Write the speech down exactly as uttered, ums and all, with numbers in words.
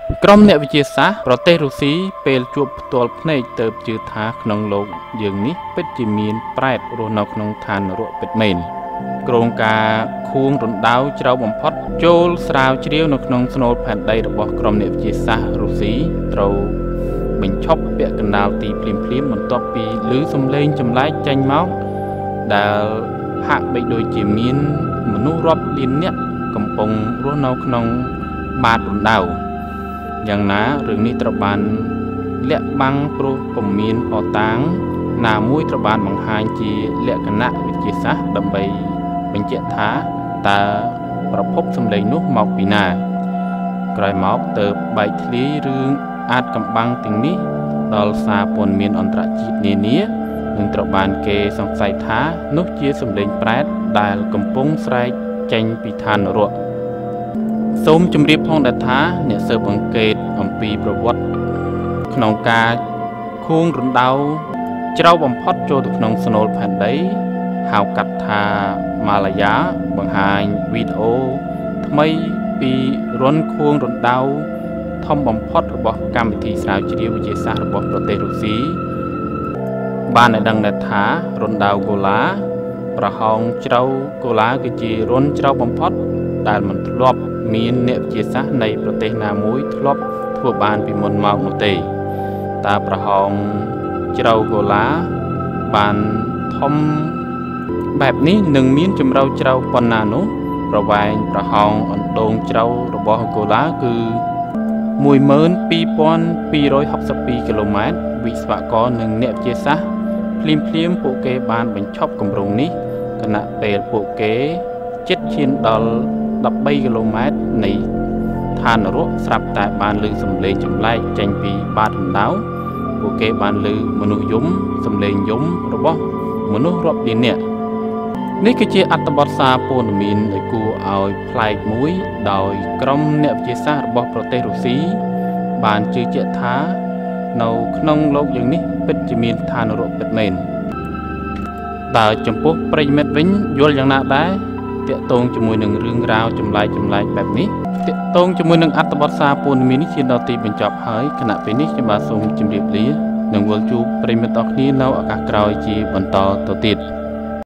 ក្រុមអ្នកវិទ្យាសាស្ត្រប្រទេសរុស្ស៊ីពេលជួបផ្ទាល់ភ្នែកទៅជឿថាក្នុងលោកយើងនេះពិតជាមានប្រេតរស់នៅក្នុងឋាននរកពិតមែនក្រុងការខួងរណ្ដៅជ្រៅបំផុតចូលស្រាវជ្រាវនៅក្នុងស្នូលផែនដីរបស់ក្រុមអ្នកវិទ្យាសាស្ត្ររុស្ស៊ីត្រូវបញ្ឈប់ពាក់កណ្ដាលទីភ្លាមភ្លាមបន្ទាប់ពីឮសំឡេងចម្លែកចេញមកដែលហាក់បីដូចជាមានមនុស្សរាប់លាននាក់កំពុងរស់នៅក្នុងបាតរណ្ដៅយ៉ាងណារឿងនេះត្រូវបានលាក់បាំងព្រោះពុំមានអតាងណាមួយត្រូវបានបង្ហាញជាលក្ខណៈវិទ្យាសាស្ត្រដើម្បីបញ្ជាក់ថាតើប្រភពសំឡេងនោះមកពីណាក្រោយមកទៅបែកធ្លាយរឿងអាចកំបាំងទាំងនេះដល់សារព័ត៌មានអន្តរជាតិនានានឹងត្រូវបានគេសង្ស័យថានោះជាសំឡេងប្រេតដែលកំពុងស្រែកចេញពីឋាននរកសូមជម្រាបផងដែរថាអ្នកស៊ើបអង្កេតអំពីប្រវត្តិក្នុងការខួងរណ្ដៅជ្រៅបំផុតចូលទៅក្នុងស្នូលផែនដីហៅកាត់ថាម៉ាឡាយ៉ាបង្ហាញវីដេអូថ្មីពីរន្ធខួងរណ្ដៅធំបំផុតរបស់កម្មវិធីស្រាវជ្រាវវិទ្យាសាស្ត្ររបស់ប្រទេសរុស្ស៊ីបានឲ្យដឹងថារណ្ដៅកូឡាប្រហោងជ្រៅកូឡាគឺជារន្ធជ្រៅបំផុតដែលមិនធ្លាប់មានអ្នកវិទ្យាសាស្ត្រនៃប្រទេសណាមួយធ្លាប់ធ្វើបានពីមុនមកនោះទេតើប្រហោងជ្រៅកូឡាបានធំបែបនេះនឹងមានជម្រៅជ្រៅប៉ុណ្ណានោះប្រវែងប្រហោងអណ្ដូងជ្រៅរបស់កូឡាគឺមួយម៉ឺនពីរពាន់ពីររយហុកសិបពីរគីឡូម៉ែត្រវិស្វករនិងអ្នកវិទ្យាសាស្ត្រភ្លាមភ្លាមពួកគេបានបញ្ឈប់គម្រោងនេះខណៈពេលពួកគេជិតឈានដល់ដប់បីគីឡូម៉ែត្រនៃឋាននរកស្រាប់តែបានឮសំឡេងចម្លែកចេញពីបាតរណ្ដៅពួកគេបានឮមនុស្សយំសំឡេងយំរបស់មនុស្សរាប់លាននាក់នេះគឺជាអត្ថបទសារព័ត៌មានដែលគួរឲ្យប្លែកមួយដោយក្រុមអ្នកវិទ្យាសាស្ត្ររបស់ប្រទេសរុស្ស៊ីបានជឿជាក់ថានៅក្នុងលោកយើងនេះពិតជាមានឋាននរកពិតមែនតើចំពោះប្រិយមិត្តវិញយល់យ៉ាងណាដែរតាក់ទងជាមួយនឹងរឿងរ៉ាវចម្លែកចម្លែកបែបនេះតាក់ទងជាមួយនឹងអត្ថបទសារព័ត៌មាននេះជាដល់ទីបញ្ចប់ហើយគណៈពេលនេះខ្ញុំបាទសូមជម្រាបលានិងវិលជួបប្រិយមិត្តអរគ្នានៅឱកាសក្រោយជាបន្តទៅទៀត